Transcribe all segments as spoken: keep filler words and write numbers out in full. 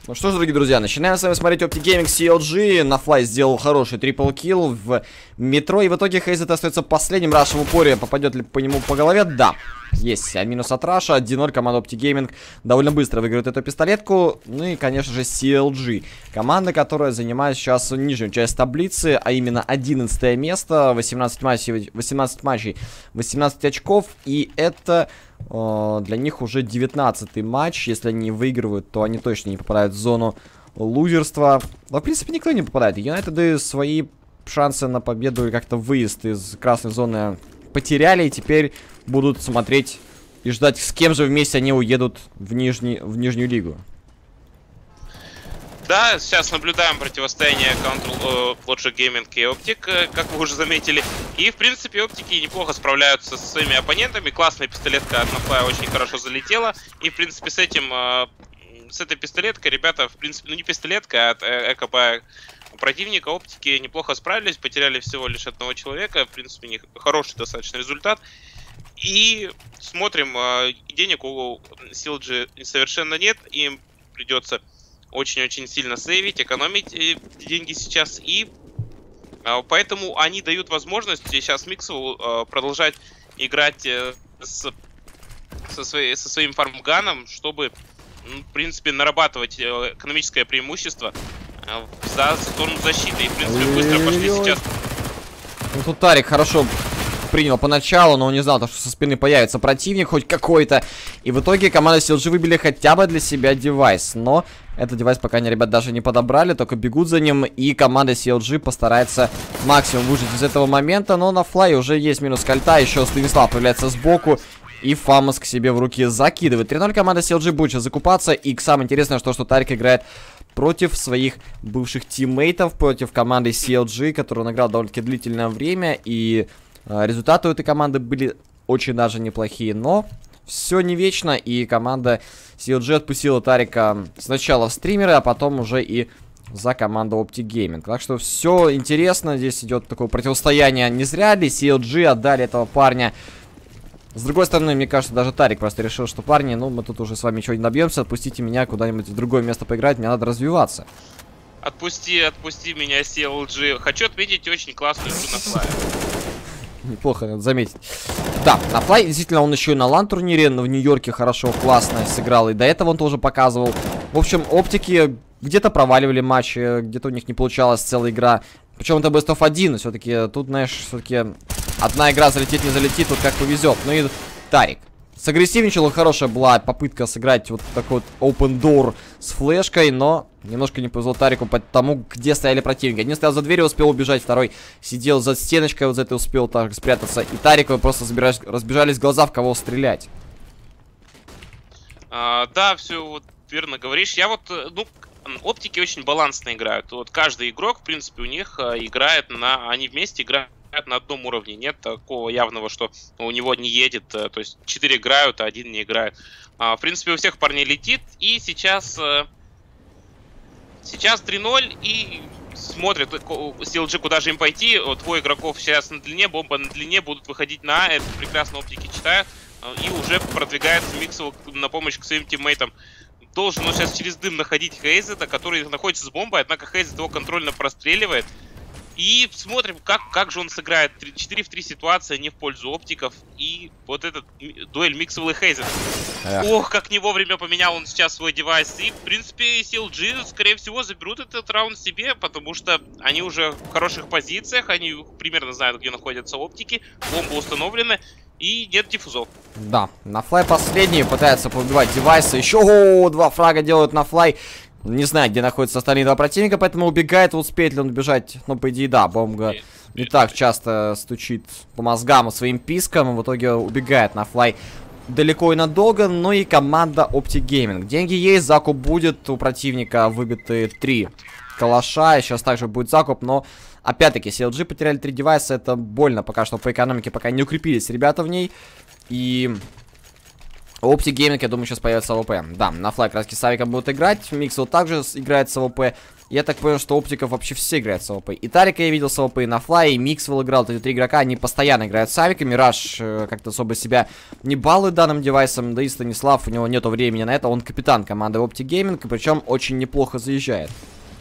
Ну что ж, дорогие друзья, начинаем с вами смотреть Optic Gaming си эл джи. Нафлай сделал хороший трипл килл в метро. И в итоге Хейзет остается последним. Рашем в упоре. Попадет ли по нему по голове? Да. Есть. А минус от Раша. один ноль. Команда Optic Gaming довольно быстро выиграет эту пистолетку. Ну и, конечно же, си эл джи. Команда, которая занимает сейчас нижнюю часть таблицы. А именно одиннадцатое место. восемнадцать матчей, восемнадцать матчей, восемнадцать очков. И это... для них уже девятнадцатый матч. Если они выигрывают, то они точно не попадают в зону лузерства. Но, в принципе, никто не попадает. Юнайтеды свои шансы на победу и как-то выезд из красной зоны потеряли. И теперь будут смотреть и ждать, с кем же вместе они уедут в, нижний, в нижнюю лигу. Да, сейчас наблюдаем противостояние Counter Logic Gaming и Optic, как вы уже заметили. И, в принципе, Оптики неплохо справляются со своими оппонентами. Классная пистолетка от Нафлая очень хорошо залетела. И, в принципе, с этим, с этой пистолеткой ребята, в принципе, ну не пистолетка, а от ЭКБ противника Оптики неплохо справились. Потеряли всего лишь одного человека. В принципе, у них хороший достаточно результат. И смотрим, денег у си эл джи совершенно нет. Им придется... очень-очень сильно сейвить, экономить деньги сейчас. И а, поэтому они дают возможность сейчас Миксову а, продолжать играть а, с, со, своей, со своим фармганом, чтобы, ну, в принципе, нарабатывать а, экономическое преимущество а, за сторону защиты. И, в принципе, быстро пошли сейчас. Ну, тут Тарик хорошо принял поначалу, но он не знал, что со спины появится противник хоть какой-то. И в итоге команда си эл джи выбили хотя бы для себя девайс. Но этот девайс пока они, ребят, даже не подобрали, только бегут за ним. И команда си эл джи постарается максимум выжить из этого момента. Но на Флай уже есть минус кольта. Еще Станислав появляется сбоку. И Фамос к себе в руки закидывает. три ноль команда си эл джи будет сейчас закупаться. И самое интересное, что, что Тарик играет против своих бывших тиммейтов, против команды си эл джи, которую он играл довольно-таки длительное время. И э, результаты у этой команды были очень даже неплохие. Но все не вечно, и команда си эл джи отпустила Тарика сначала в стримеры, а потом уже и за команду Optic Gaming. Так что все интересно, здесь идет такое противостояние. Не зря ли си эл джи отдали этого парня. С другой стороны, мне кажется, даже Тарик просто решил, что парни, ну мы тут уже с вами ничего не добьемся, отпустите меня куда-нибудь в другое место поиграть, мне надо развиваться. Отпусти, отпусти меня, си эл джи. Хочу отметить очень классную игру Нафлая. Неплохо, надо заметить. Да, Нафлай, действительно, он еще и на лан-турнире в Нью-Йорке хорошо, классно сыграл. И до этого он тоже показывал. В общем, Оптики где-то проваливали матчи, где-то у них не получалась целая игра. Причем это бест оф один, все-таки тут, знаешь, все-таки одна игра залетит, не залетит, вот как повезет. Ну и Тарик сагрессивничал, хорошая была попытка сыграть вот такой вот open door с флешкой, но немножко не повезло Тарику по тому, где стояли противники. Один стоял за дверью, успел убежать, второй сидел за стеночкой, вот за этой успел так спрятаться. И Тарику просто разбежались, разбежались глаза, в кого стрелять. А, да, все вот верно говоришь. Я вот, ну, Оптики очень балансно играют. Вот каждый игрок, в принципе, у них а, играет на... Они вместе играют на одном уровне. Нет такого явного, что у него не едет. То есть четыре играют, а один не играет. А, в принципе, у всех парней летит. И сейчас... Сейчас три ноль. И смотрят си эл джи, куда же им пойти. Двое игроков сейчас на длине. Бомба на длине. Будут выходить на А. Это прекрасно Оптики читают. И уже продвигается Миксов на помощь к своим тиммейтам. Должен он сейчас через дым находить Хейзета, который находится с бомбой, однако Хейзет его контрольно простреливает. И смотрим, как, как же он сыграет. четыре в три ситуация не в пользу Оптиков. И вот этот дуэль Миксовый и Хейзет. Эх. Ох, как не вовремя поменял он сейчас свой девайс. И, в принципе, си эл джи, скорее всего, заберут этот раунд себе, потому что они уже в хороших позициях. Они примерно знают, где находятся Оптики. Бомбы установлены. И нет диффузов. Да, Нафлай последний пытается побивать девайсы. Еще о, два фрага делают Нафлай. Не знаю, где находятся остальные два противника, поэтому убегает. Успеет ли он убежать? Ну, по идее, да. Бомба не так часто стучит по мозгам своим писком. В итоге убегает Нафлай далеко и надолго. Но и команда Optic Gaming. Деньги есть, закуп будет. У противника выбиты три калаша. Сейчас также будет закуп, но... Опять-таки, си эл джи потеряли три девайса, это больно пока что по экономике, пока не укрепились ребята в ней. И Optic Gaming, я думаю, сейчас появится АВП. Да, на флай краски с Авиком будут играть. Миксел также играет с АВП. Я так понял, что Оптиков вообще все играют с АВП. И Тарика я видел с АВП, и на флай, и Миксвелл играл. Эти три игрока, они постоянно играют с Авиками. Раш э, как-то особо себя не балует данным девайсом. Да и Станислав, у него нету времени на это. Он капитан команды Optic Gaming, и причем очень неплохо заезжает.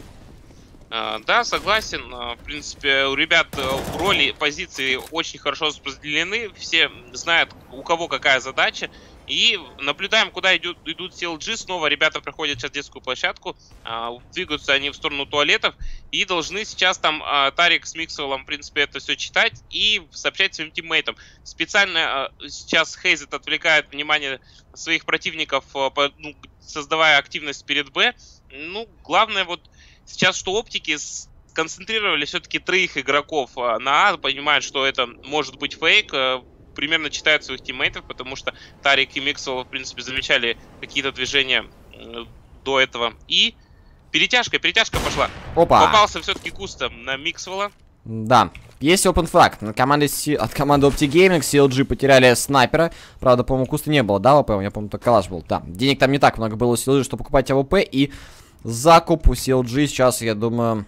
Uh, да, согласен. Uh, в принципе, у ребят uh, роли, позиции очень хорошо распределены. Все знают, у кого какая задача. И наблюдаем, куда идут, идут си эл джи. Снова ребята проходят сейчас детскую площадку. Uh, двигаются они в сторону туалетов. И должны сейчас там uh, Тарик с Миксвеллом, в принципе, это все читать и сообщать своим тиммейтам. Специально uh, сейчас Хейзет отвлекает внимание своих противников, uh, по, ну, создавая активность перед Б. Ну, главное вот... Сейчас, что оптики сконцентрировали все-таки троих игроков на А, понимают, что это может быть фейк, примерно читают своих тиммейтов, потому что Тарик и Миксвелл, в принципе, замечали какие-то движения до этого. И перетяжка, перетяжка пошла. Опа! Попался все-таки кустом на Миксвелла. Да. Есть open факт. На команде Си... От команды Optic Gaming си эл джи потеряли снайпера. Правда, по-моему, куста не было, да, АВП? Я помню, только калаш был. Да. Денег там не так много было у си эл джи, чтобы покупать АВП. И закуп у си эл джи сейчас, я думаю,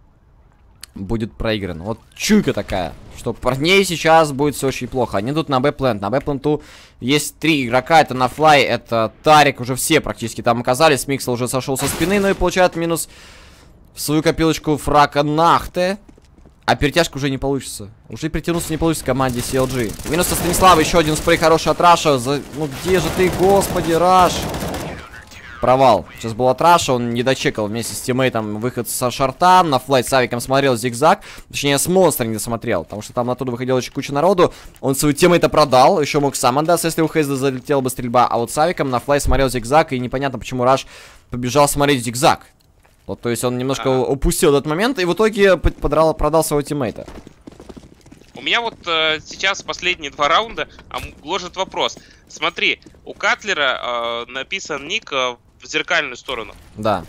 будет проигран. Вот чуйка такая, что парней сейчас будет все очень плохо. Они идут на Б-плент. На Б-пленту есть три игрока. Это на флай, это Тарик. Уже все практически там оказались. Миксел уже сошел со спины, но и получает минус в свою копилочку фрака Нахте. А перетяжка уже не получится. Уже притянуться не получится команде си эл джи. Минус от Станислава. Еще один спрей хороший от Раша. За... Ну где же ты, господи, Раш? Провал. Сейчас был от Раша, он не дочекал вместе с тиммейтом выход со шорта. На флайт с Авиком смотрел зигзаг. Точнее, с монстром не смотрел, потому что там оттуда выходила очень куча народу. Он свою тиммейта продал, еще мог сам отдаться, если у Хейза залетела бы стрельба. А вот с Авиком на флайт смотрел зигзаг, и непонятно, почему Раш побежал смотреть зигзаг. Вот, то есть он немножко а -а -а. упустил этот момент, и в итоге подрал, продал своего тиммейта. У меня вот э, сейчас последние два раунда а, гложет вопрос. Смотри, у Катлера э, написан ник э, в зеркальную сторону. Да.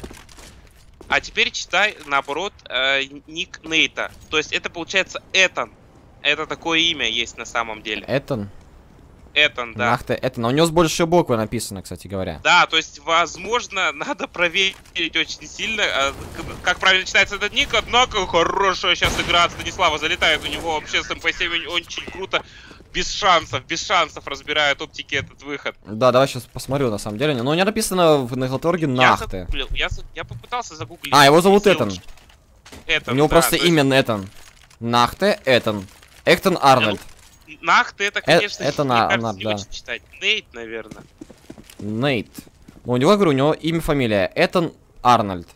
А теперь читай, наоборот, э, ник Нейта. То есть это получается Этан. Это такое имя есть на самом деле. Этан? Этан, да. Ах ты, Этан. У него с большей буквы написано, кстати говоря. Да, то есть, возможно, надо проверить очень сильно, как правильно читается этот ник. Однако, хорошая сейчас игра от Станислава залетает. У него вообще с эм пэ семь очень круто. Без шансов, без шансов разбирают оптики этот выход. Да, давай сейчас посмотрю, на самом деле. Но у него написано в Наглторге Нахте. Я, я, я попытался загуглить. А, его зовут Этан. Этан. У него да, просто есть... именно Этан. Нахте, Этан. Эктон Арнольд. Нахте, это, конечно, э это мне на, кажется, на, не да. очень читать. Нейт, наверное. Нейт. Ну, у него, говорю, у него имя, фамилия. Этан Арнольд.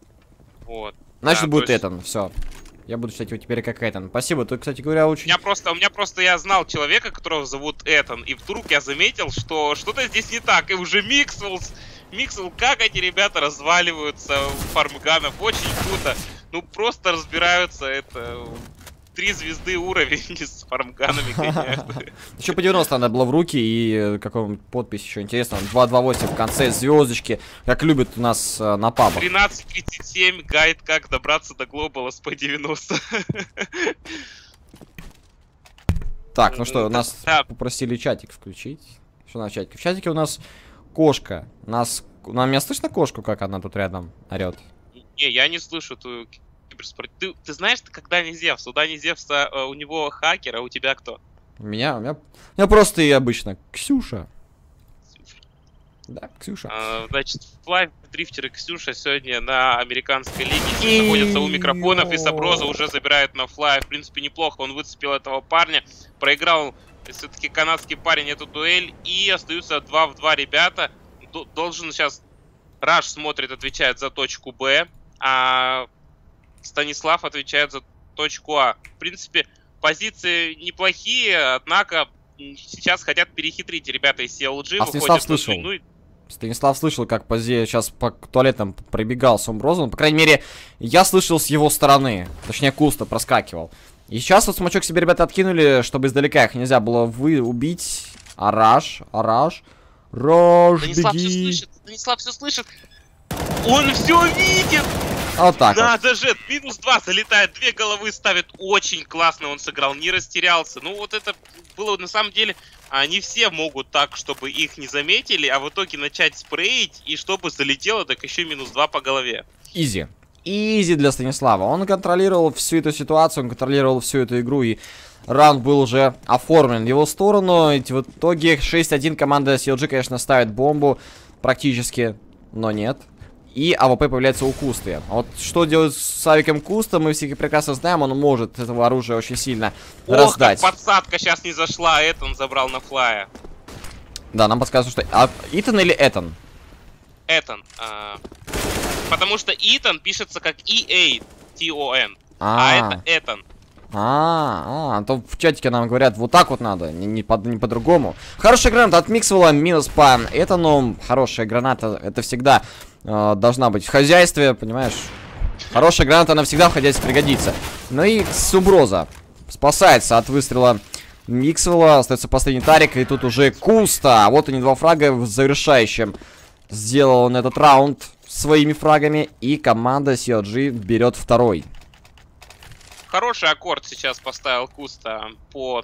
Вот. Значит, да, будет есть... Этан, все. Я буду читать его теперь как Этан. Спасибо, ты, кстати говоря, очень... У меня просто, у меня просто я знал человека, которого зовут Этан, и вдруг я заметил, что что-то здесь не так, и уже Миксвелл, Миксвелл, как эти ребята разваливаются фармганов, очень круто. Ну, просто разбираются, это... Три звезды уровень с фармганами, конечно. Еще по девяносто надо было в руки, и какую-нибудь подпись еще интересно. два два восемь в конце, звездочки, как любят у нас э, на пабах. тринадцать тридцать семь, гайд, как добраться до глобала с пэ девяносто. Так, ну что, нас попросили чатик включить. Что на чатике? В чатике у нас кошка. Нас... Нам меня слышно кошку, как она тут рядом орет? Не, я не слышу эту... Ты, ты знаешь, ты когда не Зевс? У Дани Зевса э, у него хакер, а у тебя кто? У меня, у меня, у меня просто и обычно Ксюша. Ксюша. Да, Ксюша. А, значит, Флайв, Дрифтер и Ксюша сегодня на американской лиге находятся у микрофонов, и Саброза уже забирает на Флай. В принципе, неплохо, он выцепил этого парня, проиграл все-таки канадский парень эту дуэль, и остаются два в два ребята. Д должен сейчас... Раш смотрит, отвечает за точку Б, а... Станислав отвечает за точку А. В принципе, позиции неплохие, однако сейчас хотят перехитрить ребята из си эл джи. А Станислав слышал. Ну, и... Станислав слышал, как Позе сейчас по туалетам пробегал с Умброзом. По крайней мере, я слышал с его стороны. Точнее, Куста проскакивал. И сейчас вот смачок себе ребята откинули, чтобы издалека их нельзя было вы убить. Араш, Араш. Раш, Станислав беги. все слышит, Станислав все слышит. Он все видит! Вот так Надо же, минус два залетает, две головы ставит. Очень классно он сыграл, не растерялся. Ну вот это было на самом деле... Они все могут так, чтобы их не заметили, а в итоге начать спреить, и чтобы залетело, так еще минус два по голове. Изи. Изи для Станислава. Он контролировал всю эту ситуацию, он контролировал всю эту игру, и раунд был уже оформлен в его сторону. И в итоге шесть один команда си эл джи, конечно, ставит бомбу практически, но нет. И АВП появляется у Кусты. А вот что делать с Авиком Куста, мы все прекрасно знаем, он может этого оружия очень сильно Ох, раздать. Как подсадка сейчас не зашла, Этан забрал на флая. Да, нам подсказывают, что... А, Итан или Этан? Этан. А, потому что Итан пишется как и эй ти о эн, а, а это Этан. А, а, то в чатике нам говорят, вот так вот надо, не, не, по, не по-другому. Хорошая граната от Миксвелла, минус по Этану. Хорошая граната, это всегда э, должна быть в хозяйстве, понимаешь? Хорошая граната, она всегда в хозяйстве пригодится. Ну и Сумброза спасается от выстрела Миксвелла. Остается последний Тарик, и тут уже Куста. Вот они, два фрага в завершающем. Сделал он этот раунд своими фрагами, и команда си эл джи берет второй. Хороший аккорд сейчас поставил Куста по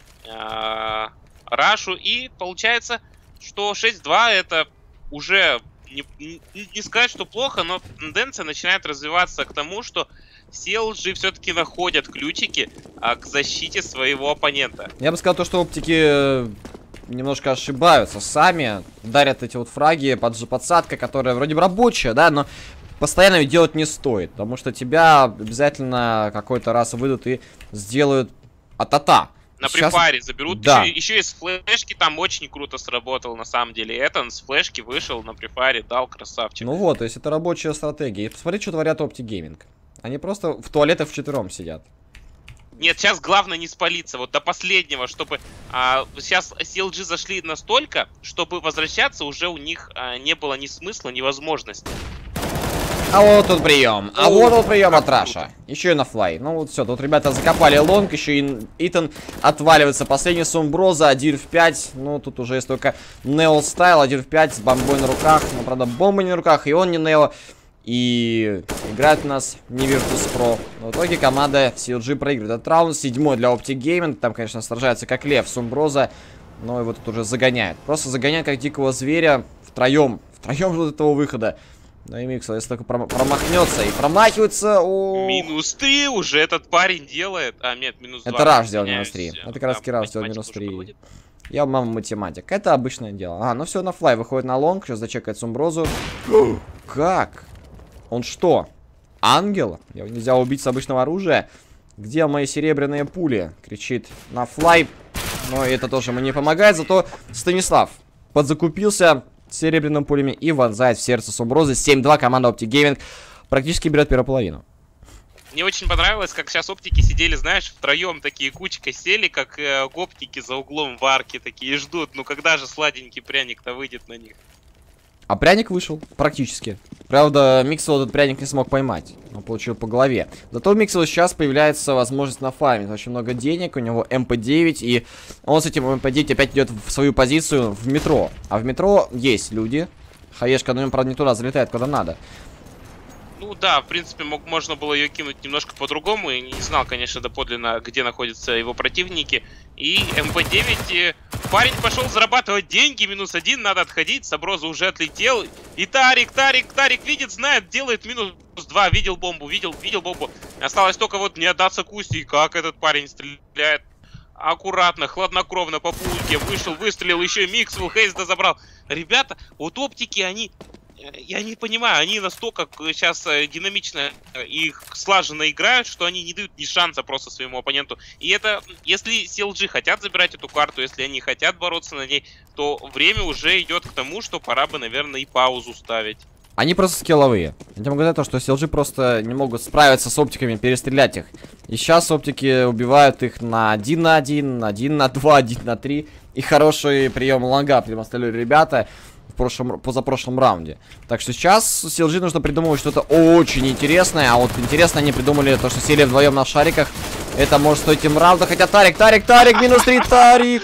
э, Рашу. И получается, что шесть два это уже не, не, не сказать, что плохо, но тенденция начинает развиваться к тому, что си эл джи все-таки находят ключики а, к защите своего оппонента. Я бы сказал то, что оптики немножко ошибаются сами. Дарят эти вот фраги под же подсадка, которая вроде бы рабочая, да, но... Постоянно ее делать не стоит, потому что тебя обязательно какой-то раз выйдут и сделают а-та-та. На Сейчас... префаре заберут. Да. Еще, еще из флешки там очень круто сработал на самом деле. Этан с флешки вышел на префаре, дал, красавчик. Ну вот, то есть это рабочая стратегия. И посмотри, что творят Optic Gaming. Они просто в туалетах вчетвером сидят. Нет, сейчас главное не спалиться, вот до последнего, чтобы... А, сейчас си эл джи зашли настолько, чтобы возвращаться уже у них а, не было ни смысла, ни возможности. А вот тут прием. А вот он прием от Раша. Еще и на флай. Ну вот все, тут ребята закопали лонг, еще и Итан отваливается. Последний Сумброза, один в пять. Ну тут уже есть только Нео стайл, один в пять с бомбой на руках. Но правда бомба не на руках, и он не Нео. И играет у нас не Virtus.pro. Но в итоге команда си эл джи проигрывает этот раунд. Седьмой для Optic Gaming. Там, конечно, сражается как лев Сумброза. Но его тут уже загоняют. Просто загоняют как дикого зверя. Втроем. Втроем ждут этого выхода. Ну и Миксвелл, если только промахнется и промахивается. О... Минус три уже этот парень делает. А, нет, минус два. Это Раш сделал минус три. Это как раз Раш сделал минус три. Я мама математик. Это обычное дело. А, ну все, на флай выходит на лонг. Сейчас зачекает Сумброзу. Как? Он что? Ангел? Его нельзя убить с обычного оружия. Где мои серебряные пули? Кричит на флай. Но это тоже ему не помогает. Зато Станислав подзакупился серебряными пулями и вонзает в сердце Сумброзы. семь два, команда Optic Gaming практически берет первую половину. Мне очень понравилось, как сейчас оптики сидели, знаешь, втроем такие кучкой сели, как э, гоптики за углом в арке такие ждут. Ну когда же сладенький пряник-то выйдет на них? А пряник вышел, практически. Правда, Миксвелл этот пряник не смог поймать. Он получил по голове. Зато у Миксвелла сейчас появляется возможность нафармить очень много денег. У него эм пэ девять. И он с этим эм пэ девять опять идет в свою позицию в метро. А в метро есть люди. Хаешка, но им, правда, не туда залетает, куда надо. Ну да, в принципе, мог, можно было ее кинуть немножко по-другому. И не знал, конечно, доподлинно, где находятся его противники. И эм пэ девять... Парень пошел зарабатывать деньги, минус один, надо отходить, Саброза уже отлетел. И Тарик, Тарик, Тарик видит, знает, делает минус два, видел бомбу, видел, видел бомбу. Осталось только вот не отдаться Кусти. И как этот парень стреляет аккуратно, хладнокровно по пульке. Вышел, выстрелил, еще и Миксвелл, Хейзда забрал. Ребята, вот оптики, они... Я не понимаю, они настолько сейчас динамично и слаженно играют, что они не дают ни шанса просто своему оппоненту. И это, если си эл джи хотят забирать эту карту, если они хотят бороться на ней, то время уже идет к тому, что пора бы, наверное, и паузу ставить. Они просто скилловые. Я тебе могу сказать то, что си эл джи просто не могут справиться с оптиками, перестрелять их. И сейчас оптики убивают их на один на один, один на два, один на три. И хороший прием лонга продемонстрировали ребята в прошлом, позапрошлом раунде. Так что сейчас си эл джи нужно придумывать что-то очень интересное. А вот интересно они придумали то, что сели вдвоем на шариках. Это может стоить им раунда. Хотя Тарик, Тарик, Тарик, минус три, Тарик.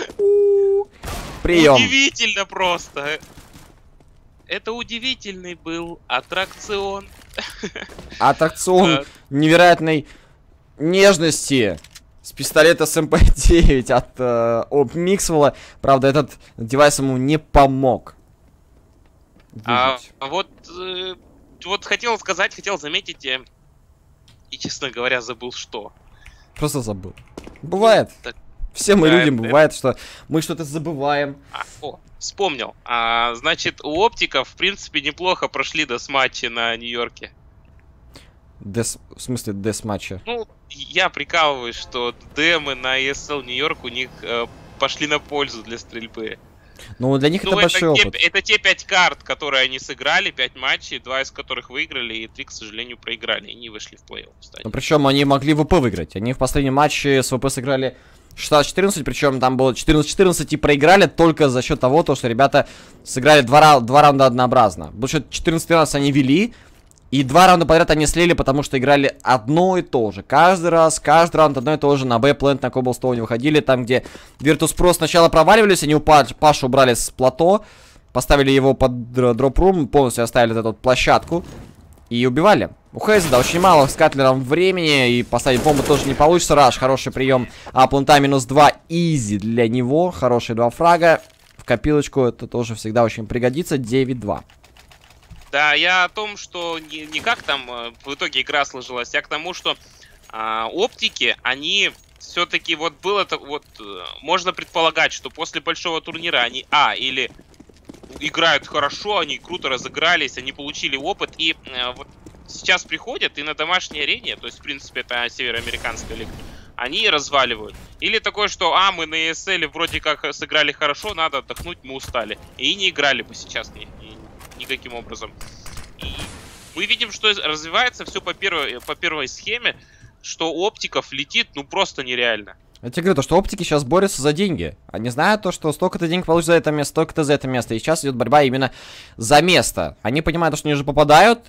Прием. Удивительно просто. Это удивительный был аттракцион. Аттракцион невероятной нежности с пистолета с эм пэ девять от э, Mixwell. Правда, этот девайс ему не помог. А, вот, э, вот хотел сказать, хотел заметить, э, и, честно говоря, забыл что. Просто забыл. Бывает. Так, все мы да, люди, это... бывает, что мы что-то забываем. А, о, вспомнил. А, значит, у оптиков, в принципе, неплохо прошли дес-матчи на Нью-Йорке. Дес... В смысле дес-матча? Ну, я прикалываюсь, что демы на и эс эл Нью-Йорк у них э, пошли на пользу для стрельбы. Ну, для них ну, это, это большой те, опыт. Это те пять карт, которые они сыграли, пять матчей, два из которых выиграли, и три, к сожалению, проиграли, и не вышли в плей-офф. Ну, причем они могли вэ пэ выиграть. Они в последнем матче с вэ пэ сыграли шестнадцать четырнадцать, причем там было четырнадцать четырнадцать и проиграли только за счет того, что ребята сыграли два, рау два раунда однообразно. Потому что четырнадцать тринадцать они вели, и два раунда подряд они слили, потому что играли одно и то же. Каждый раз, каждый раунд одно и то же. На Б-плент, на Коблстоуне выходили. Там, где Virtus.pro сначала проваливались, они у Пашу убрали с плато. Поставили его под дроп-рум, полностью оставили эту площадку. И убивали. У Хейза, да, очень мало с Катлером времени. И поставить бомбу тоже не получится. Раш, хороший прием. А плента минус два, изи для него. Хорошие два фрага. В копилочку это тоже всегда очень пригодится. девять два. Да, я о том, что не, не как там э, в итоге игра сложилась, а к тому, что э, оптики, они все-таки вот было это вот э, можно предполагать, что после большого турнира они а или играют хорошо, они круто разыгрались, они получили опыт и э, вот сейчас приходят и на домашней арене, то есть в принципе это североамериканская лига, они разваливают. Или такое, что а мы на и эс эл вроде как сыграли хорошо, надо отдохнуть, мы устали и не играли бы сейчас не. Никаким образом. И мы видим, что развивается все по первой, по первой схеме, что оптиков летит, ну, просто нереально. Я тебе говорю, то, что оптики сейчас борются за деньги. Они знают то, что столько-то денег получат за это место, столько-то за это место. И сейчас идет борьба именно за место. Они понимают, что они уже попадают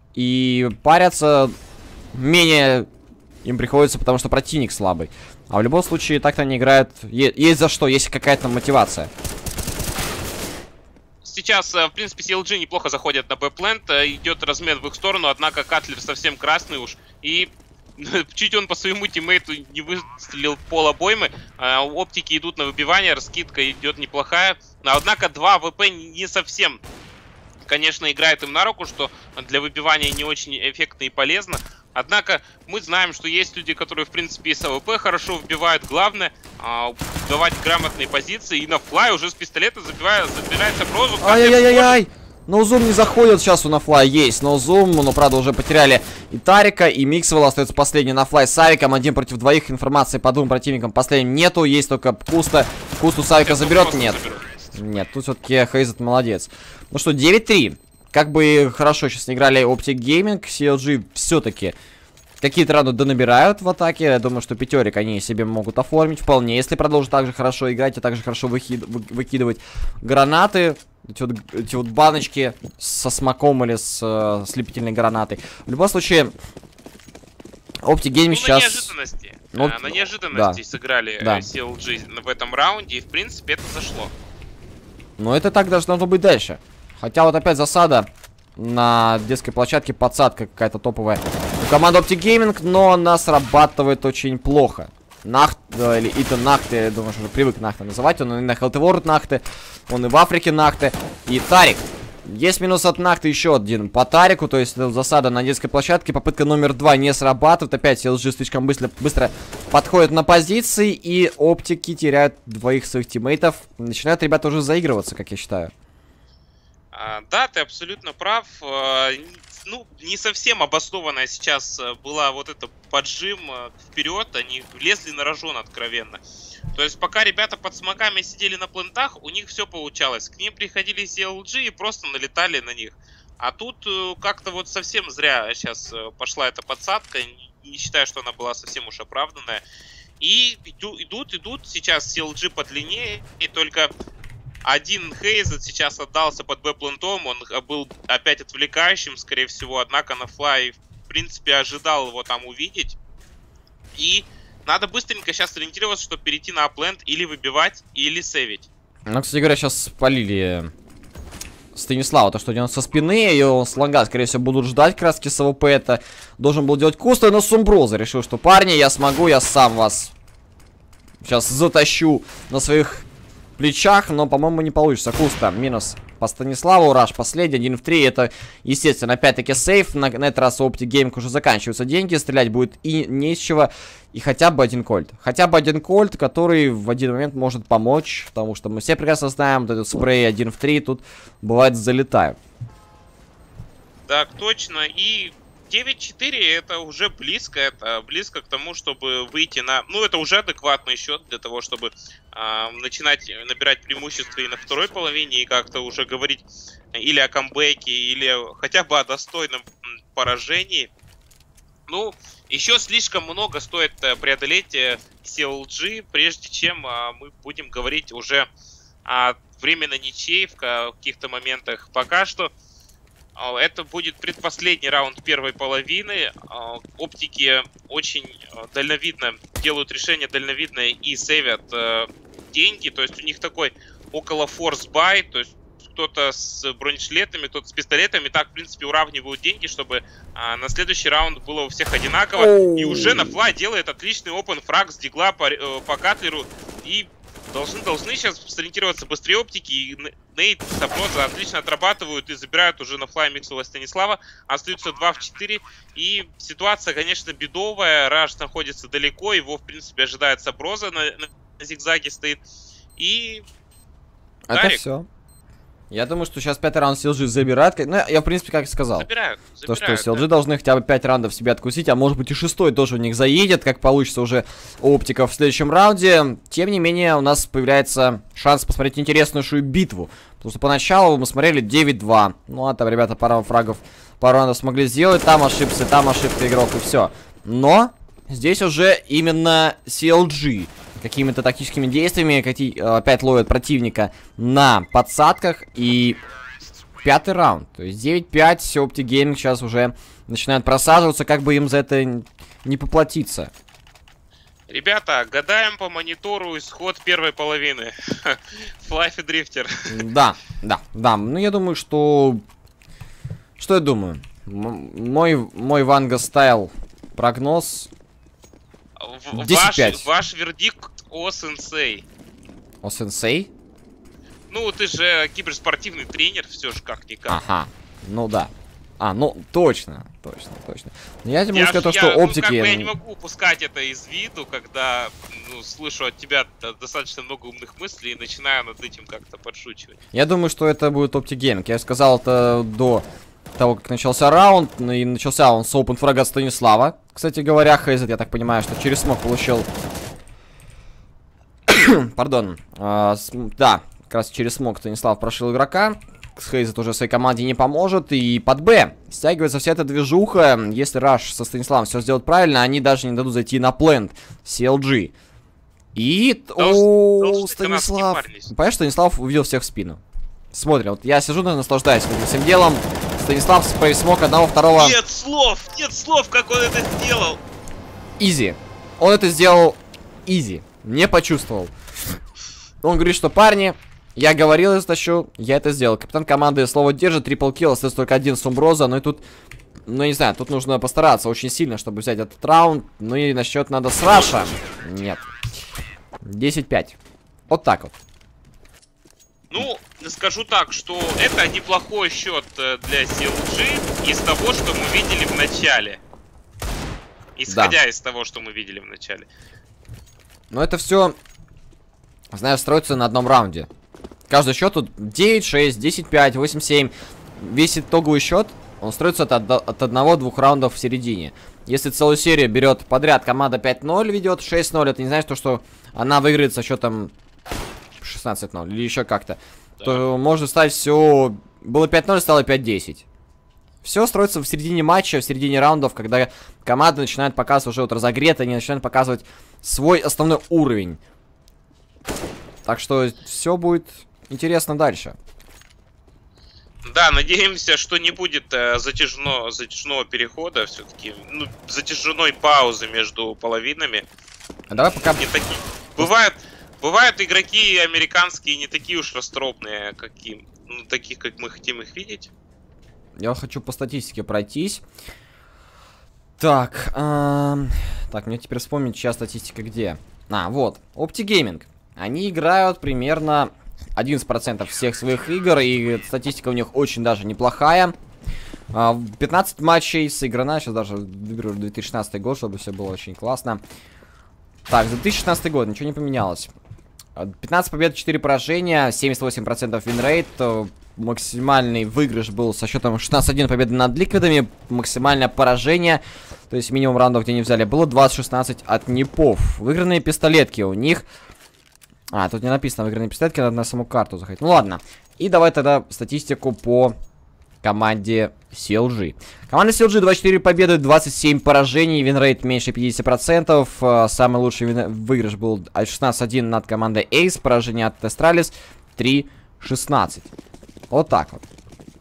и парятся менее им приходится, потому что противник слабый. А в любом случае, так-то они играют. Есть за что, есть какая-то мотивация. Сейчас, в принципе, си эл джи неплохо заходят на Б-плент, идет размен в их сторону, однако Катлер совсем красный уж, и чуть он по своему тиммейту не выстрелил пол обоймы, оптики идут на выбивание, раскидка идет неплохая, но однако два ВП не совсем, конечно, играет им на руку, что для выбивания не очень эффектно и полезно. Однако мы знаем, что есть люди, которые, в принципе, и с а вэ пэ хорошо вбивают. Главное, а, давать грамотные позиции. И на флай уже с пистолета забивает, забирается Брозу. Ай-яй-яй-яй! Ноузум не заходит, сейчас у Нафлай есть Ноузум, но, правда, уже потеряли и Тарика, и Mixwell остается последний Нафлай с Авиком. Один против двоих, информации по двум противникам последним нету. Есть только Куста. Кусту с Авика заберет? Нет. Нет, тут все-таки Хейзет молодец. Ну что, девять три. Как бы хорошо сейчас не играли Optic Gaming, си эл джи все-таки какие-то раунды донабирают в атаке. Я думаю, что пятерик они себе могут оформить вполне, если продолжат так же хорошо играть и так же хорошо выкид выкидывать гранаты. Эти вот, эти вот баночки со смоком или с э, слепительной гранатой. В любом случае, Optic Gaming ну, сейчас... На неожиданности, ну, а, на неожиданности да. сыграли да. си эл джи в этом раунде, и в принципе это зашло. Но это так должно быть дальше. Хотя вот опять засада на детской площадке, подсадка какая-то топовая у команды Optic Gaming, но она срабатывает очень плохо. Нахт, да, или Итан Нахты, я думаю, что уже привык Нахты называть, он и на Healthy World Нахты, он и в Африке Нахты, и Тарик. Есть минус от Нахты еще один по Тарику, то есть засада на детской площадке, попытка номер два не срабатывает, опять си эл джи слишком быстро, быстро подходит на позиции, и оптики теряют двоих своих тиммейтов, начинают ребята уже заигрываться, как я считаю. А, да, ты абсолютно прав. А, ну, не совсем обоснованная сейчас была вот эта поджим вперед, они лезли на рожон откровенно. То есть пока ребята под смоками сидели на плентах, у них все получалось. К ним приходили си эл джи и просто налетали на них. А тут как-то вот совсем зря сейчас пошла эта подсадка, не считаю, что она была совсем уж оправданная. И идут, идут сейчас си эл джи подлиннее, и только... Один Хейзет сейчас отдался под Б-плентом, он был опять отвлекающим, скорее всего, однако на флай, в принципе, ожидал его там увидеть. И надо быстренько сейчас ориентироваться, чтобы перейти на А-плент или выбивать, или сейвить. Ну, кстати говоря, сейчас спалили Станислава, то что он со спины, и он с лонга, скорее всего, будут ждать краски с АВП. Это должен был делать Куста, но Сумброза решил, что парни, я смогу, я сам вас сейчас затащу на своих плечах, но, по-моему, не получится. Куста минус по Станиславу, Раш последний, один в три. Это, естественно, опять-таки сейф. На, на этот раз у Optic Gaming уже заканчиваются деньги, стрелять будет и не из чего. И хотя бы один кольт. Хотя бы один кольт, который в один момент может помочь, потому что мы все прекрасно знаем, вот этот спрей один в три тут бывает залетают. Так, точно. И девять четыре это уже близко, это близко к тому, чтобы выйти на... Ну, это уже адекватный счет для того, чтобы э, начинать набирать преимущество и на второй половине, и как-то уже говорить или о камбэке, или хотя бы о достойном поражении. Ну, еще слишком много стоит преодолеть си эл джи, прежде чем э, мы будем говорить уже о временно ничей в каких-то моментах. Пока что это будет предпоследний раунд первой половины. Оптики очень дальновидно делают решение дальновидное и сейвят э, деньги. То есть у них такой около форс бай. То есть кто-то с бронежилетами, кто-то с пистолетами. Так, в принципе, уравнивают деньги, чтобы э, на следующий раунд было у всех одинаково. Oh. И уже на флай делает отличный open фраг с дигла по, э, по Катлеру. И Должны, должны сейчас сориентироваться быстрее оптики. И Нейт, Саброза отлично отрабатывают и забирают уже на флай Миксова Станислава. Остаются два в четыре. И ситуация, конечно, бедовая. Раш находится далеко. Его, в принципе, ожидает Саброза. На, на зигзаге стоит. И... Это Дарик. все. Я думаю, что сейчас пятый раунд си эл джи забирают. Ну, я, в принципе, как и сказал. Забирают, забирают, то, что си эл джи да. должны хотя бы пять раундов себе откусить, а может быть и шестой тоже у них заедет, как получится уже у оптиков в следующем раунде. Тем не менее, у нас появляется шанс посмотреть интереснейшую битву. Потому что поначалу мы смотрели девять два. Ну, а там ребята пару фрагов, пару раундов смогли сделать. Там ошибся, там ошибка игрок и все. Но здесь уже именно си эл джи какими-то тактическими действиями какие, опять ловят противника на подсадках. И пятый раунд. То есть девять пять. Optic Gaming сейчас уже начинает просаживаться, как бы им за это не поплатиться. Ребята, гадаем по монитору исход первой половины. Флайфи Дрифтер. Да, да, да. Ну, я думаю, что... Что я думаю? М мой, мой Ванга Стайл прогноз... десять пять. Ваш, ваш вердикт о сенсей. О сенсей? Ну, ты же киберспортивный тренер, все же как-никак. Ага, ну да. А, ну, точно, точно, точно. Я тебе могу сказать, то, я, что ну, оптики... Как бы я не могу упускать это из виду, когда ну, слышу от тебя достаточно много умных мыслей и начинаю над этим как-то подшучивать. Я думаю, что это будет Optic Gaming. Я сказал это до того, как начался раунд. И начался он с open фрага Станислава. Кстати говоря, Хейзет, я так понимаю, что через смог получил... Пардон. А, с... Да, как раз через смог Станислав прошил игрока. Хейзет уже своей команде не поможет. И под Б стягивается вся эта движуха. Если Раш со Станиславом все сделают правильно, они даже не дадут зайти на плент си эл джи. И... О, Станислав... Понимаешь, Станислав увидел всех в спину. Смотри, вот я сижу, наслаждаюсь этим всем делом. Станислав смог одного, второго... Нет слов! Нет слов, как он это сделал! Изи. Он это сделал изи. Не почувствовал. Он говорит, что парни, я говорил, я стащу, я это сделал. Капитан команды слово держит, трипл килл, остается только один Сумброза. Ну и тут, ну не знаю, тут нужно постараться очень сильно, чтобы взять этот раунд. Ну и насчет надо с Раша. Нет. десять пять. Вот так вот. Ну, скажу так, что это неплохой счет для си эл джи из того, что мы видели в начале. Исходя да. из того, что мы видели в начале. Но это все, знаешь, строится на одном раунде. Каждый счет тут девять шесть, десять пять, восемь семь. Весь итоговый счет, он строится от, от одного-двух раундов в середине. Если целую серию берет подряд, команда пять ноль ведет, шесть ноль, это не значит, что она выиграет со счетом шестнадцать ноль или еще как-то. Да. То можно стать все... Было пять ноль, стало пять десять. Все строится в середине матча, в середине раундов, когда команда начинает показывать уже вот разогрето, они начинают показывать свой основной уровень. Так что все будет интересно дальше. Да, надеемся, что не будет э, затяжно, затяжного перехода, все-таки, ну, затяжной паузы между половинами. А давай пока... Не такие... Бывают, бывают игроки американские не такие уж расторопные, каким... ну, таких, как мы хотим их видеть. Я хочу по статистике пройтись. Так, эм... так, мне теперь вспомнить, чья статистика где. А, вот, OptiGaming. Они играют примерно одиннадцать процентов всех своих игр, и статистика у них очень даже неплохая. пятнадцать матчей сыграно, сейчас даже выберу две тысячи шестнадцатый год, чтобы все было очень классно. Так, две тысячи шестнадцатый год, ничего не поменялось. пятнадцать побед, четыре поражения, семьдесят восемь процентов винрейт. Максимальный выигрыш был со счетом шестнадцать один победы над ликвидами. Максимальное поражение, то есть минимум раундов, где они взяли, было двадцать шестнадцать от Непов. Выигранные пистолетки у них... А, тут не написано выигранные пистолетки, надо на саму карту заходить. Ну ладно. И давай тогда статистику по команде си эл джи. Команда си эл джи двадцать четыре победы, двадцать семь поражений, винрейт меньше пятидесяти процентов. Самый лучший выигрыш был шестнадцать один над командой Ace, поражение от Astralis три шестнадцать. Вот так вот.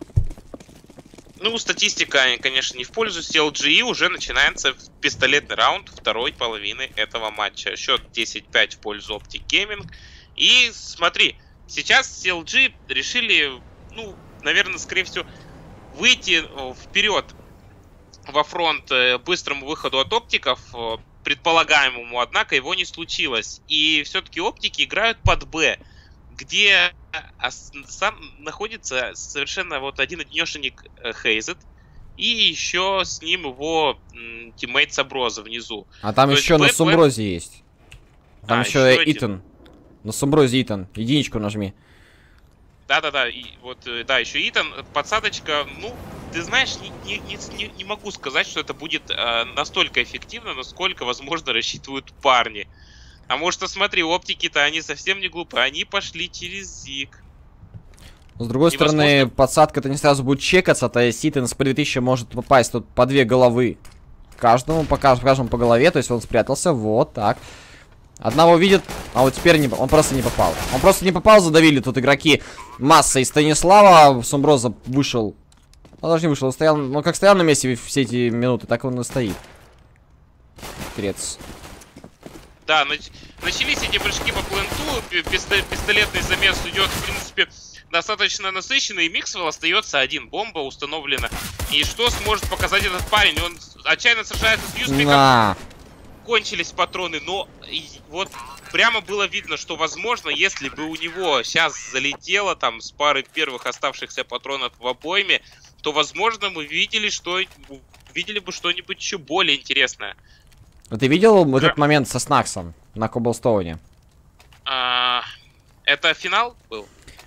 Ну, статистика, конечно, не в пользу си эл джи, и уже начинается пистолетный раунд второй половины этого матча. Счет десять пять в пользу Optic Gaming. И смотри, сейчас си эл джи решили, ну, наверное, скорее всего, выйти вперед во фронт быстрому выходу от оптиков, предполагаемому, однако его не случилось. И все-таки оптики играют под Б, где сам находится совершенно вот один-одинешенек Хейзет, и еще с ним его тиммейт Сомброза внизу. А там То еще на Сомброзе есть. Там а, еще, еще Итан. Один. На Сомброзе Итан. Единичку нажми. Да-да-да, вот, да, еще Итан, подсадочка, ну, ты знаешь, не, не, не, не могу сказать, что это будет э, настолько эффективно, насколько, возможно, рассчитывают парни. А может, смотри, оптики-то они совсем не глупые, они пошли через зиг. С другой И стороны, возможно... подсадка-то не сразу будет чекаться, то есть Итан с две тысячи может попасть тут по две головы. Каждому, по каждому по голове, то есть он спрятался, вот так. Одного видит, а вот теперь не, он просто не попал. Он просто не попал, задавили тут игроки Масса и Станислава. Сомброза вышел. Он даже не вышел, он стоял, ну как стоял на месте все эти минуты, так он и стоит. Крец. Да, нач начались эти прыжки по пленту, пистолетный замес идет, в принципе, достаточно насыщенный, и Миксвелл остается один, бомба установлена. И что сможет показать этот парень? Он отчаянно сражается с Юспиком. Кончились патроны, но вот прямо было видно, что возможно, если бы у него сейчас залетело там с пары первых оставшихся патронов в обойме, то возможно мы видели, что видели бы что-нибудь еще более интересное. А ты видел да. этот момент со Снаксом на Коблстоуне? А, это финал был?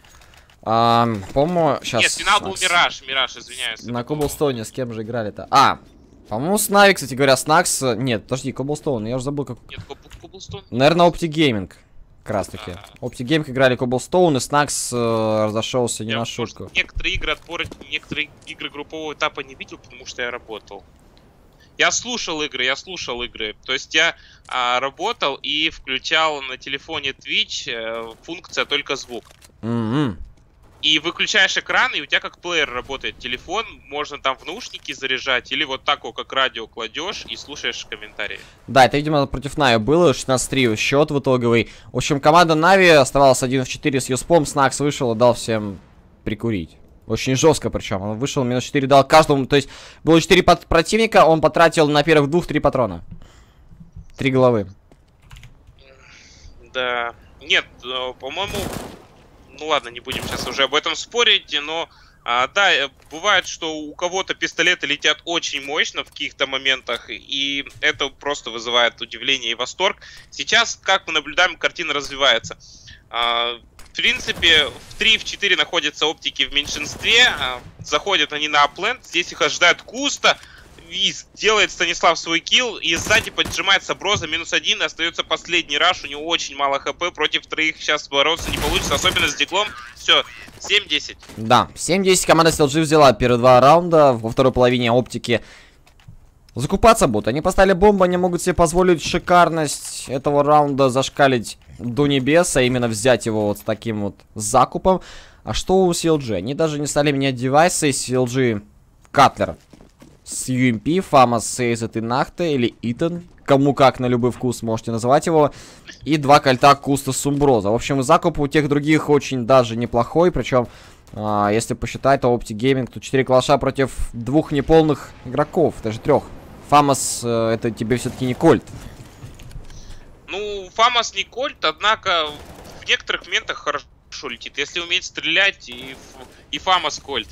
А, по-моему, сейчас... Нет, финал Снакс. был Мираж, Мираж, извиняюсь. На Коблстоуне с кем же играли-то? А, по-моему, с Нави, кстати говоря, Снакс... Нет, подожди, Коблстоун, я уже забыл, как... Нет, Коблстоун? Наверное, OptiGaming, как раз таки. А -а -а. OptiGaming играли Коблстоун, и Снакс э, разошелся не я, на шутку. Может, некоторые игры отпора, некоторые игры группового этапа не видел, потому что я работал. Я слушал игры, я слушал игры. То есть я а, работал и включал на телефоне Twitch э, функция только звук. Mm-hmm. И выключаешь экран, и у тебя как плеер работает телефон. Можно там в наушники заряжать, или вот так вот, как радио, кладешь и слушаешь комментарии. Да, это, видимо, против Нави было. шестнадцать три счет в итоговый. В общем, команда Нави оставалась один в четыре с Юспом. Снакс вышел и дал всем прикурить. Очень жестко причем. Он вышел, минус четыре дал каждому. То есть было четыре противника, он потратил на первых двух три патрона. Три головы. Да. Нет, по-моему... Ну ладно, не будем сейчас уже об этом спорить, но... А, да, бывает, что у кого-то пистолеты летят очень мощно в каких-то моментах, и это просто вызывает удивление и восторг. Сейчас, как мы наблюдаем, картина развивается. А, в принципе, в три, в четыре находятся оптики в меньшинстве. Заходят они на апленд. Здесь их ожидает Куста. И делает Станислав свой килл. И сзади поджимает Сомброза. Минус один. И остается последний раш. У него очень мало хп. Против троих сейчас бороться не получится. Особенно с диглом. Все, семь десять. Да, семь десять. Команда си эл джи взяла первые два раунда. Во второй половине оптики закупаться будут. Они поставили бомбу. Они могут себе позволить шикарность этого раунда зашкалить до небес, а именно взять его вот с таким вот закупом. А что у си эл джи? Они даже не стали менять девайсы. си эл джи Катлер с ю эм пи, Фамас, Сейзет и Нахта, или Итан, кому как, на любой вкус можете называть его. И два кольта Куста Сомброза. В общем, закуп у тех других очень даже неплохой, причем А, если посчитать, то Optic Gaming тут четыре калаша против двух неполных игроков, даже трех. Фамас, э, это тебе все-таки не Кольт. Ну, Фамас не Кольт, однако в некоторых моментах хорошо летит. Если уметь стрелять, и, и Фамас Кольт.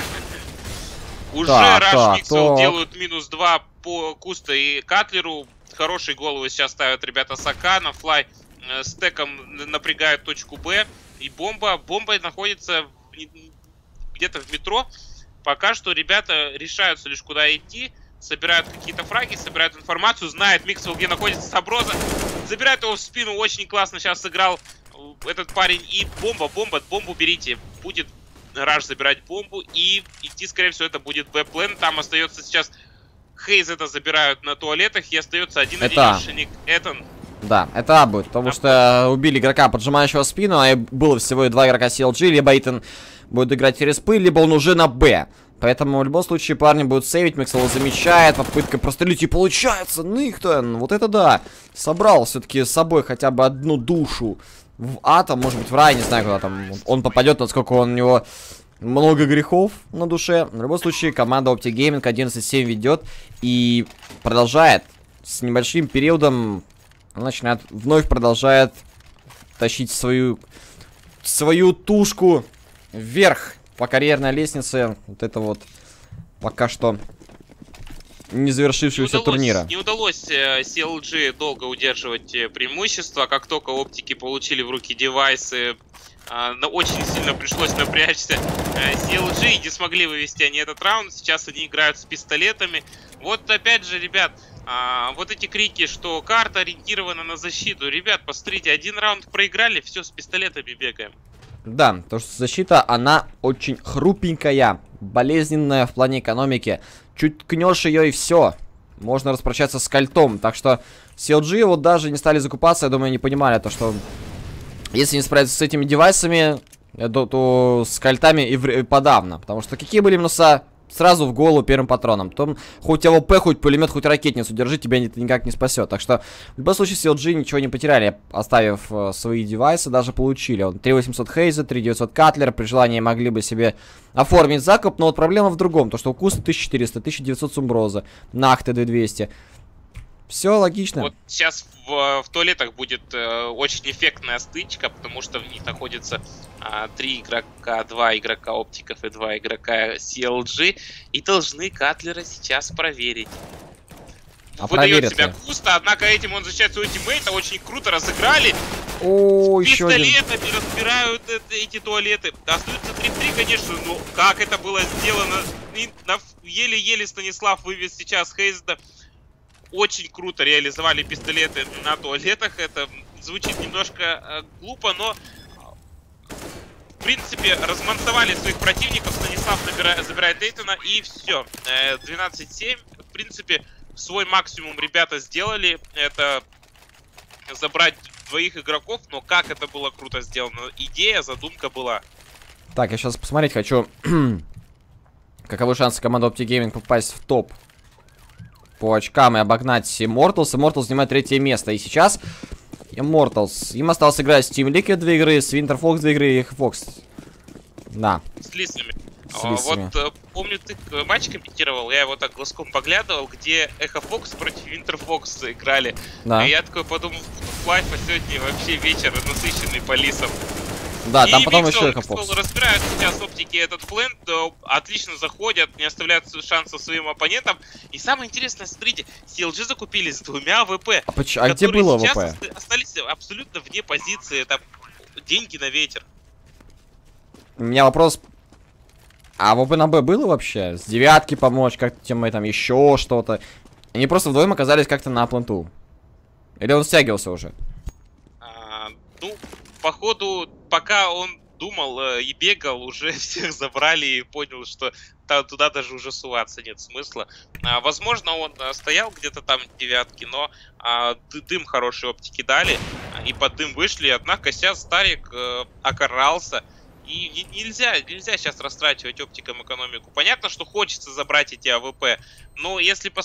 Уже Rush Mixel делают минус два по Куста и Катлеру. Хорошие головы сейчас ставят ребята Сакана. Флай э, стеком напрягает точку Б. И бомба. Бомба находится где-то в метро. Пока что ребята решаются лишь куда идти. Собирают какие-то фраги, собирают информацию. Знает Миксвелл, где находится Саброза. Забирает его в спину. Очень классно сейчас сыграл этот парень. И бомба, бомба, бомбу берите. Будет Раш забирать бомбу. И идти, скорее всего, это будет Б-плен. Там остается сейчас Хейз, это забирают на туалетах. И остается один-единственный Этан. Да, это А будет, потому а что убили игрока, поджимающего спину, а было всего два игрока си эл джи. Либо Эйтон будет играть через П, либо он уже на Б. Поэтому в любом случае парни будут сейвить. Миксвелл замечает, попытка прострелить, и получается. Нихтон, вот это да. Собрал все-таки с собой хотя бы одну душу в А, там, может быть в рай, не знаю, куда там он попадет, насколько он, у него много грехов на душе. В любом случае команда Optic Gaming одиннадцать семь ведет и продолжает с небольшим периодом. Начинает, вновь продолжает тащить свою свою тушку вверх по карьерной лестнице. Вот это вот пока что не завершившегося не удалось, турнира. Не удалось э, си эл джи долго удерживать э, преимущество. Как только оптики получили в руки девайсы, э, но очень сильно пришлось напрячься э, си эл джи и не смогли вывести они этот раунд. Сейчас они играют с пистолетами. Вот опять же, ребят, а, вот эти крики, что карта ориентирована на защиту. Ребят, посмотрите, один раунд проиграли, все, с пистолетами бегаем. Да, то что защита, она очень хрупенькая, болезненная в плане экономики. Чуть ткнешь ее и все. Можно распрощаться с кольтом. Так что си эл джи вот даже не стали закупаться, я думаю, не понимали то, что если не справиться с этими девайсами, то, то с кольтами и, в, и подавно. Потому что какие были минуса? Сразу в голову первым патроном. Потом хоть АВП, хоть пулемет, хоть ракетницу держи, тебя это никак не спасет. Так что в любом случае си эл джи ничего не потеряли, оставив э, свои девайсы, даже получили. Он три восемьсот Хейза, три девятьсот Катлер. При желании могли бы себе оформить закуп, но вот проблема в другом. То, что у Куста тысяча четыреста, тысяча девятьсот Сумброза, Нахты две тысячи двести. Все логично. Вот сейчас в, в туалетах будет э, очень эффектная стычка, потому что в них находится э, три игрока, два игрока оптиков и два игрока си эл джи. И должны Катлера сейчас проверить. А выдает себя Куста, однако этим он защищает своего тиммейта. Очень круто разыграли. О, с пистолетами разбирают это, эти туалеты. Остаются три-три, конечно, но как это было сделано. Еле-еле Станислав вывез сейчас Хейзда. Очень круто реализовали пистолеты на туалетах. Это звучит немножко э, глупо, но в принципе размансовали своих противников. Станислав набирает, забирает Эйтона, и все. Э, двенадцать семь. В принципе, свой максимум ребята сделали. Это забрать двоих игроков, но как это было круто сделано. Идея, задумка была. Так, я сейчас посмотреть хочу, каковы шансы команды Optic Gaming попасть в топ по очкам и обогнать Immortals. Immortals занимает третье место. И сейчас Immortals. Им осталось играть с Team Liquid две игры, с Winterfox две игры и Fox. Да. С лисами. С лисами. Вот помню, ты матч комментировал, я его так глазком поглядывал, где Echo Fox против Winterfox играли. Да. И я такой подумал, лайф сегодня вообще вечер насыщенный по лисам. Да, и там потом Миксвелл, еще Echo Fox. Разбирают сейчас оптики этот плент, отлично заходят, не оставляют шансов своим оппонентам. И самое интересное, смотрите, си эл джи закупили с двумя АВП. А, поч... а где было АВП? Остались абсолютно вне позиции, это деньги на ветер. У меня вопрос, а АВП на Б было вообще? С девятки помочь, как-то тем еще что-то? Они просто вдвоем оказались как-то на пленту. Или он стягивался уже? А, ну, походу, пока он думал э, и бегал, уже всех забрали и понял, что там, туда даже уже суваться нет смысла. А, возможно, он а, стоял где-то там в девятке, но а, дым хорошие оптики дали, и под дым вышли, однако сейчас Старик э, окарался. И, и нельзя, нельзя сейчас растрачивать оптиком экономику. Понятно, что хочется забрать эти АВП, но если посмотреть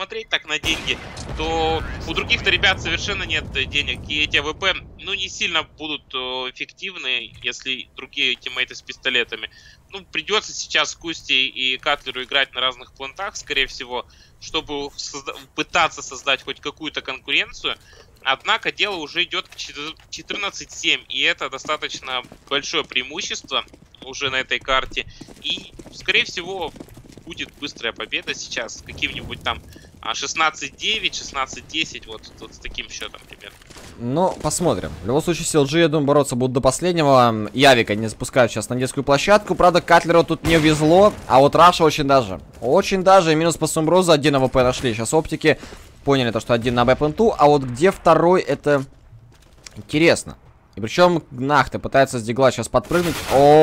посмотреть так на деньги, то у других-то ребят совершенно нет денег. И эти АВП, ну, не сильно будут эффективны, если другие тиммейты с пистолетами. Ну, придется сейчас Кусти и Катлеру играть на разных плантах, скорее всего, чтобы созда- пытаться создать хоть какую-то конкуренцию. Однако дело уже идет к четырнадцать семь, и это достаточно большое преимущество уже на этой карте. И, скорее всего, будет быстрая победа сейчас с каким-нибудь там шестнадцать девять, шестнадцать десять, вот, вот с таким счетом примерно. Ну, посмотрим. В любом случае, си эл джи, я думаю, бороться будут до последнего. Явика не запускают сейчас на детскую площадку. Правда, Катлеру тут не везло, а вот Раша очень даже. Очень даже. И минус по Сумброзу. Один АВП нашли. Сейчас оптики. Поняли то, что один на Б-пленту. А вот где второй, это интересно. И причем Нахта пытается с дигла сейчас подпрыгнуть.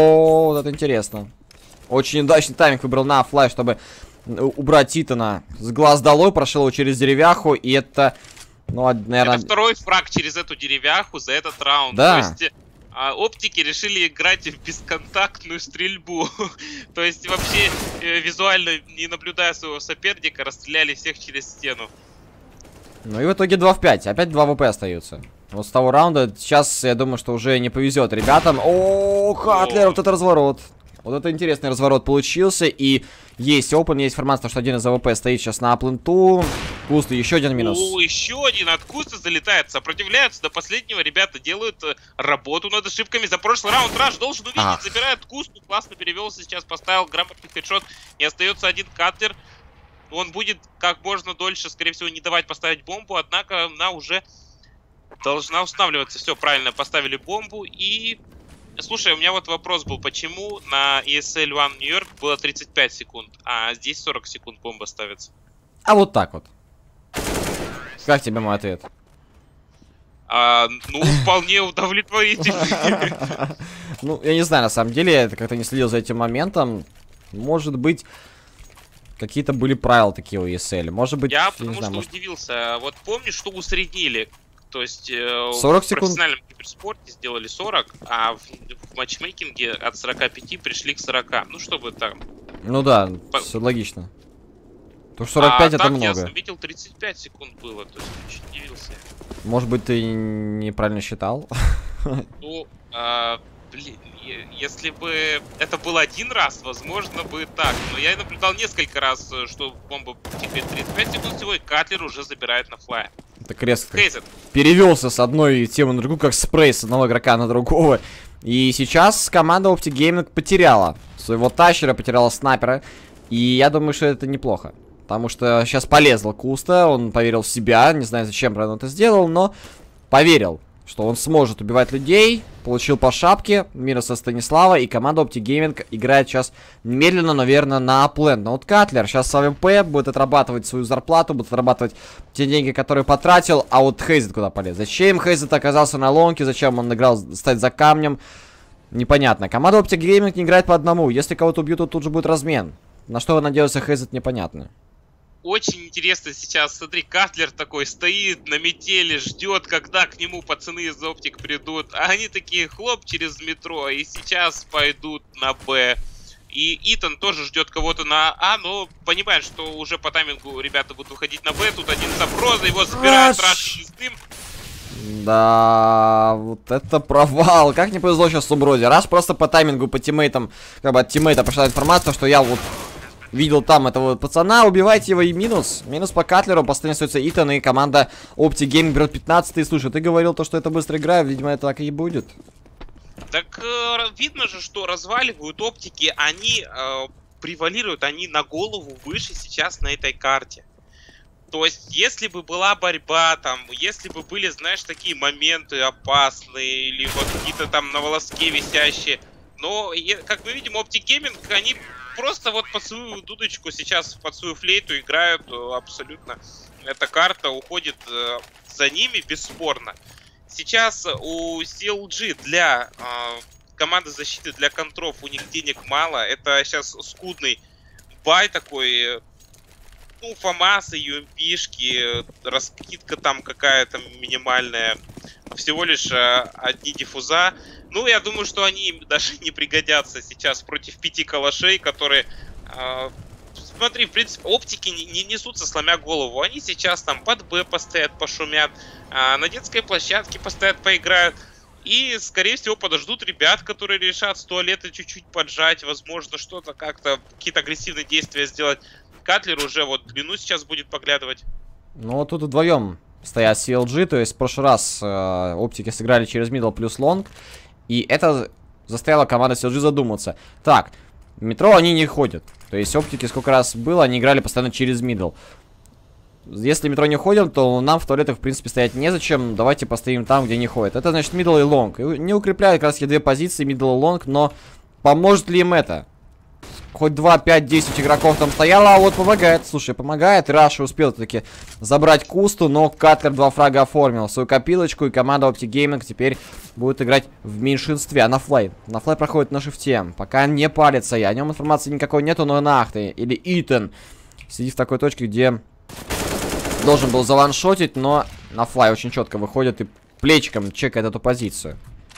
О, вот это интересно. Очень удачный тайминг выбрал на флай, чтобы убрать Титана с глаз долой. Прошел его через деревяху. И это... Ну, наверное... Это второй фраг через эту деревяху за этот раунд. Да. То есть а, оптики решили играть в бесконтактную стрельбу. То есть вообще э, визуально, не наблюдая своего соперника, расстреляли всех через стену. Ну и в итоге два в пять. Опять два ВП остаются. Вот с того раунда. Сейчас, я думаю, что уже не повезет ребятам. О, Катлер, вот это разворот. Вот это интересный разворот получился. И есть опен, есть информация, что один из АВП стоит сейчас на пленту. Куст, еще один минус. О, еще один от Куста залетает. Сопротивляются до последнего. Ребята делают работу над ошибками. За прошлый раунд Раш должен увидеть. Ах. Забирает Кусту. Классно перевелся сейчас. Поставил грамотный хедшот. И остается один Катлер. Он будет как можно дольше, скорее всего, не давать поставить бомбу. Однако она уже должна устанавливаться. Все, правильно, поставили бомбу. И... Слушай, у меня вот вопрос был, почему на и эс эл один Нью-Йорк было тридцать пять секунд, а здесь сорок секунд бомба ставится? А вот так вот. Как тебе мой ответ? А, ну, вполне удовлетворительный. Ну, я не знаю, на самом деле, я как-то не следил за этим моментом. Может быть, какие-то были правила такие у и эс эл. Может быть, я потому что удивился. Вот помнишь, что усреднили? То есть сорок в секунд. профессиональном киберспорте сделали сорок, а в, в матчмейкинге от сорока пяти пришли к сорока. Ну, чтобы там... Ну да, По... все логично. То что сорок пять а это так много. Я заметил, тридцать пять секунд было, то есть очень удивился. Может быть, ты неправильно считал? Ну, а, блин, если бы это было один раз, возможно бы так. Но я наблюдал несколько раз, что бомба теперь тридцать пять секунд всего, и Катлер уже забирает на флае. Так резко перевелся с одной темы на другую, как спрей с одного игрока на другого. И сейчас команда Optic Gaming потеряла своего тащера, потеряла снайпера. И я думаю, что это неплохо. Потому что сейчас полезла Куста, он поверил в себя. Не знаю, зачем он это сделал, но поверил, что он сможет убивать людей. Получил по шапке, минус со Станислава. И команда Optic Gaming играет сейчас медленно, но верно на плен. Но вот Катлер сейчас с АВП будет отрабатывать свою зарплату, будет отрабатывать те деньги, которые потратил. А вот Хейзет куда полез? Зачем Хейзет оказался на лонке? Зачем он играл стать за камнем? Непонятно. Команда Optic Gaming не играет по одному. Если кого-то убьют, то тут же будет размен. На что надеялся Хейзет, непонятно. Очень интересно сейчас, смотри, Катлер такой стоит на метели, ждет, когда к нему пацаны из Оптик придут. А они такие, хлоп, через метро, и сейчас пойдут на Б. И Итан тоже ждет кого-то на А, но понимает, что уже по таймингу ребята будут выходить на Б. Тут один Сапроза, его забирает Раш шестым. Да, вот это провал. Как не повезло сейчас Сумброзе. Раш просто по таймингу, по тиммейтам, как бы от тиммейта пошла информация, что я вот... Видел там этого пацана, убивайте его, и минус. Минус по Катлеру, последний остается Итан, и команда Optic Gaming берет пятнадцатый. Слушай, ты говорил то, что это быстрая игра, видимо, это так и будет. Так э, видно же, что разваливают оптики, они э, превалируют, они на голову выше сейчас на этой карте. То есть, если бы была борьба, там, если бы были, знаешь, такие моменты опасные, или вот какие-то там на волоске висящие, но, как мы видим, Optic Gaming, они... Просто вот под свою дудочку сейчас, под свою флейту играют абсолютно. Эта карта уходит э, за ними бесспорно. Сейчас у си эл джи для э, команды защиты, для контров у них денег мало. Это сейчас скудный бай такой. Ну, фамасы, ю эм пи-шки, раскидка там какая-то минимальная. Всего лишь э, одни диффуза. Ну, я думаю, что они им даже не пригодятся сейчас против пяти калашей, которые э, смотри, в принципе, оптики не, не несутся сломя голову. Они сейчас там под Б постоят, пошумят, а, на детской площадке постоят, поиграют. И, скорее всего, подождут ребят, которые решат с туалета чуть-чуть поджать, возможно, что-то как-то, какие-то агрессивные действия сделать. Катлер уже вот длину сейчас будет поглядывать. Ну, вот тут вдвоем стоят си эл джи, то есть в прошлый раз э, оптики сыграли через мидл плюс лонг. И это заставило команду си эл джи задуматься. Так, в метро они не ходят. То есть оптики сколько раз было, они играли постоянно через мидл. Если метро не ходим, то нам в туалетах, в принципе, стоять незачем. Давайте постоим там, где не ходят. Это значит мидл и лонг. Не укрепляют как раз две позиции, мидл и лонг, но поможет ли им это? Хоть два, пять, десять игроков там стояло, а вот помогает. Слушай, помогает. Раша успел таки забрать Кусту, но Катлер два фрага оформил свою копилочку, и команда Optic Gaming теперь будет играть в меньшинстве. А на флай? На флай проходит на шифте. Пока не палится я. О нем информации никакой нету, но Нахты или Итан сидит в такой точке, где должен был заваншотить, но на флай очень четко выходит и плечиком чекает эту позицию.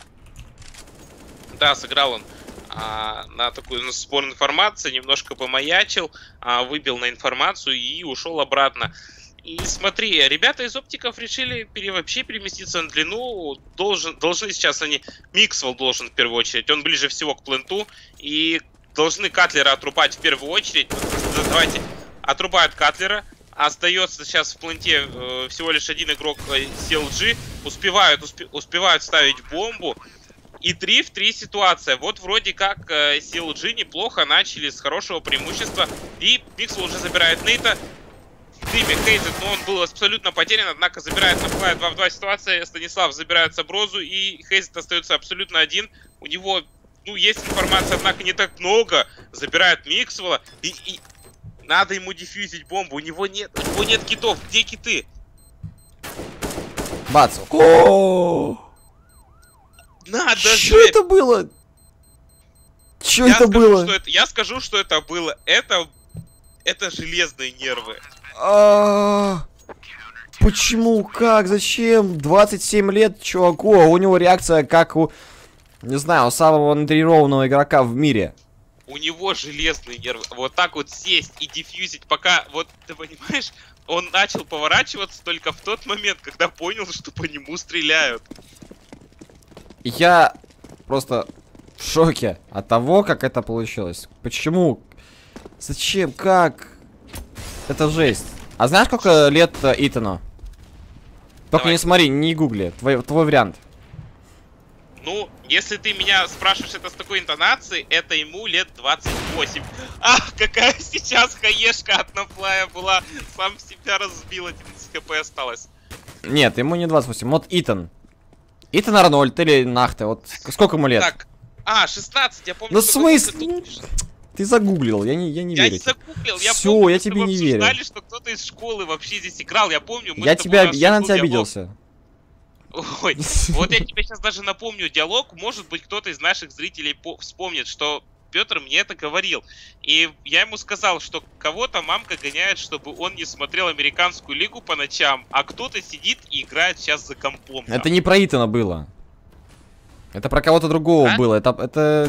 Да, сыграл он а, на такую на сбор информации, немножко помаячил, а, выбил на информацию и ушел обратно. И смотри, ребята из оптиков решили пере, вообще переместиться на длину. Должен, должны сейчас они... Миксвелл должен в первую очередь, он ближе всего к пленту. И должны Катлера отрубать в первую очередь. Давайте, отрубают Катлера. Остается сейчас в пленте э, всего лишь один игрок си эл джи. Успевают, успе, успевают ставить бомбу. И три в три ситуация. Вот вроде как э, си эл джи неплохо начали с хорошего преимущества. И Миксвелл уже забирает Нейта. В тиме Хейзет, но он был абсолютно потерян. Однако забирает на флай два в два ситуация. Станислав забирает Саброзу. И Хейзет остается абсолютно один. У него, ну, есть информация, однако не так много. Забирает Миксвелла. И, и надо ему дефьюзить бомбу. У него нет, у него нет китов. Где киты? Бац. О! Надо Что же! это было? Что Я это скажу, было? что это, я скажу, что это было. Это, это железные нервы. А, почему? Как? Зачем? двадцать семь лет чуваку, а у него реакция как у, не знаю, у самого натренированного игрока в мире. У него железные нервы. Вот так вот сесть и дефьюзить, пока, вот, ты понимаешь, он начал поворачиваться только в тот момент, когда понял, что по нему стреляют. Я просто в шоке от того, как это получилось. Почему? Зачем? Как? Это жесть. А знаешь, сколько лет э, Итану? Только Давай. не смотри, не гугли. Твой, твой вариант. Ну, если ты меня спрашиваешь это с такой интонацией, это ему лет двадцать восемь. Ах, какая сейчас хаешка от нафлая была. Сам себя разбил, одиннадцать хп осталось. Нет, ему не двадцать восемь. Вот Итан. Итан Арнольд или Нахте. Вот сколько ему лет? Так, а, шестнадцать, я помню. Ну, в смысле? Ты загуглил, я не, я не я верю. не загуглил, я Всё, помню, я что тебе мы не верю. обсуждали, что кто-то из школы вообще здесь играл, я помню. Мы Я с тобой, тебя, у нас я сейчас на был тебя диалог. обиделся. Ой, вот я тебе сейчас даже напомню диалог, может быть кто-то из наших зрителей вспомнит, что Петр мне это говорил. И я ему сказал, что кого-то мамка гоняет, чтобы он не смотрел американскую лигу по ночам, а кто-то сидит и играет сейчас за компом. Это не про Итана было. Это про кого-то другого а? было. Это, это...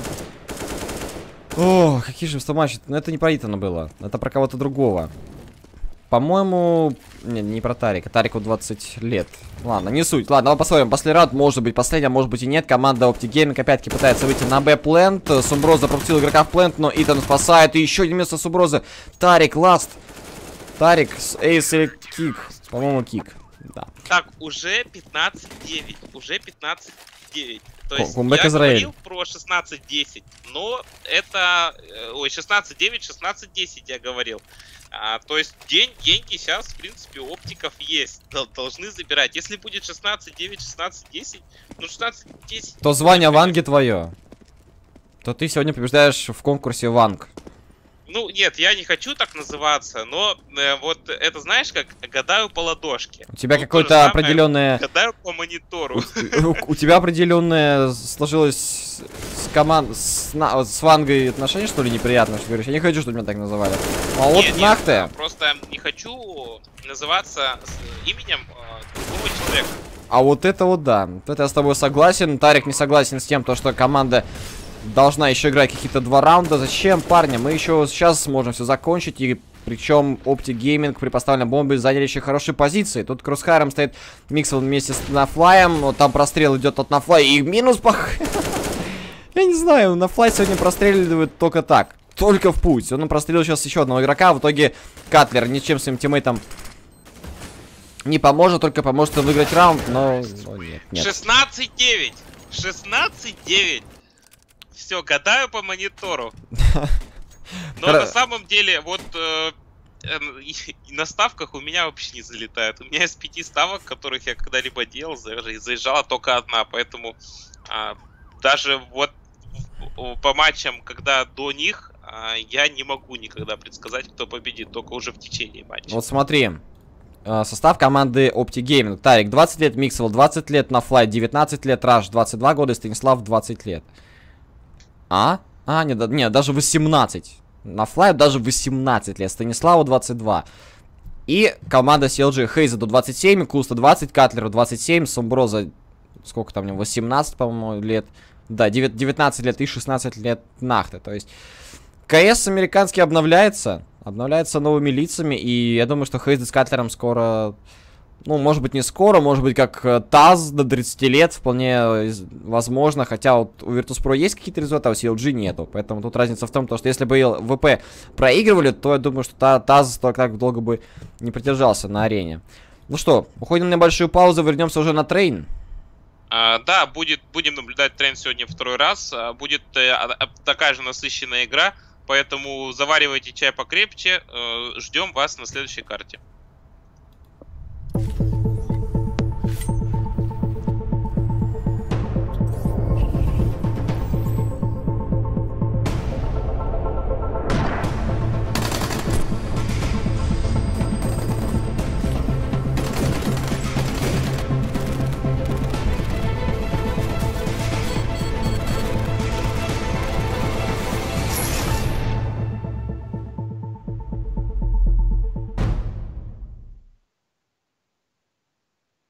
О, какие же матчи. Но это не про Итана было. Это про кого-то другого. По-моему... Не, не про Тарика. Тарику двадцать лет. Ладно, не суть. Ладно, давай посмотрим. После раунд может быть последняя, может быть и нет. Команда Optic Gaming опять-таки пытается выйти на Б-плент. Сумброза пропустил игрока в плент, но Итан спасает. И еще один место Сумброза. Тарик, ласт. Тарик с эйс или кик. По-моему, кик. Да. Так, уже пятнадцать девять. Уже пятнадцать девять. То есть Кумбэк я Израиль. говорил про шестнадцать десять, но это... Ой, шестнадцать девять, шестнадцать десять я говорил. А, то есть день, деньги сейчас, в принципе, у оптиков есть. Дол должны забирать. Если будет шестнадцать девять, шестнадцать десять, ну шестнадцать десять... То звание Ванги твое. То ты сегодня побеждаешь в конкурсе Ванг. Ну, нет, я не хочу так называться, но э, вот это, знаешь, как гадаю по ладошке. У тебя Ну, какое-то определенное... Гадаю по монитору. У, у тебя определенное сложилось с команд... С, на, с Вангой отношения, что ли, неприятно, что говоришь? Я не хочу, чтобы меня так называли. А вот Нет, Нахте... нет, просто не хочу называться с именем э, другого человека. А вот это вот да. Вот это я с тобой согласен. Тарик не согласен с тем, то, что команда должна еще играть какие-то два раунда. Зачем, парни? Мы еще сейчас сможем все закончить. И причем Optic Gaming при поставленной бомбе заняли еще хорошие позиции. Тут кроссхайром стоит Миксел вместе с Нафлаем. Вот там прострел идет от Нафлая. И минус по... Я не знаю, Нафлай сегодня простреливает только так. Только в путь. Он прострелил сейчас еще одного игрока. В итоге Катлер ничем своим тиммейтам не поможет, только поможет выиграть раунд, но... но нет, нет. шестнадцать девять. шестнадцать девять. Все, гадаю по монитору. Но на самом деле, вот э, э, на ставках у меня вообще не залетает. У меня из пяти ставок, которых я когда-либо делал, заезжала только одна. Поэтому э, даже вот по матчам, когда до них, э, я не могу никогда предсказать, кто победит, только уже в течение матча. Вот смотри. Состав команды Optic Gaming. Тарик двадцать лет, Миксел двадцать лет, Нафлай девятнадцать лет, Раш двадцать два года и Станислав двадцать лет. А? А, нет, нет, даже восемнадцать. Нафлаю даже восемнадцать лет, Станиславу двадцать два. И команда си эл джи Хейза до двадцать семь, Куста двадцать, Катлеру двадцать семь, Сомброза, сколько там у него, восемнадцать, по-моему, лет. Да, девятнадцать лет и шестнадцать лет Нахты. То есть КС американский обновляется, обновляется новыми лицами, и я думаю, что Хейз с Катлером скоро... Ну, может быть, не скоро, может быть, как ТАЗ до тридцати лет, вполне возможно. Хотя вот у Virtus.pro есть какие-то результаты, а у си эл джи нету. Поэтому тут разница в том, что если бы ВП проигрывали, то я думаю, что ТАЗ так долго бы не продержался на арене. Ну что, уходим на небольшую паузу, вернемся уже на трейн. А, да, будет, будем наблюдать трейн сегодня второй раз. Будет э, такая же насыщенная игра, поэтому заваривайте чай покрепче. Э, ждем вас на следующей карте.